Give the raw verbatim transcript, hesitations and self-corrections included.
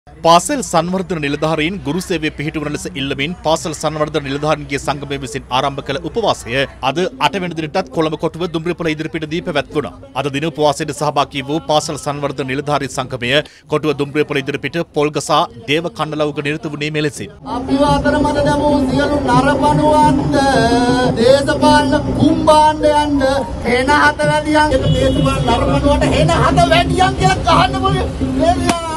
පාසල් සංවර්ධන නිලධාරීන් ගුරු සේවය පිහිටුවන ලෙස ඉල්ලමින් පාසල් සංවර්ධන නිලධාරීන්ගේ සංගමය විසින් ආරම්භ කළ උපවාසය අද අට වෙනි දිනටත් කොළඹ කොටුව දුම්රියපොළ ඉදිරිපිටදී පැවැත්වුණා. අද දින උපවාසයට සහභාගී වූ පාසල් සංවර්ධන නිලධාරී සංගමය කොටුව දුම්රියපොළ ඉදිරිපිට පොල්ගසා දේව කණ්ඩලවක නිරත වුණේ මෙලෙසින්. අපි අතර මත දමූ සියලු නරඹනුවන්ට දේශපාලන කුම්භාණ්ඩයන්ට හෙන හත වැඩියන් දේශපාලන නරඹනුවට හෙන හත වැඩියන් කියලා කහන්න පුළුවන්.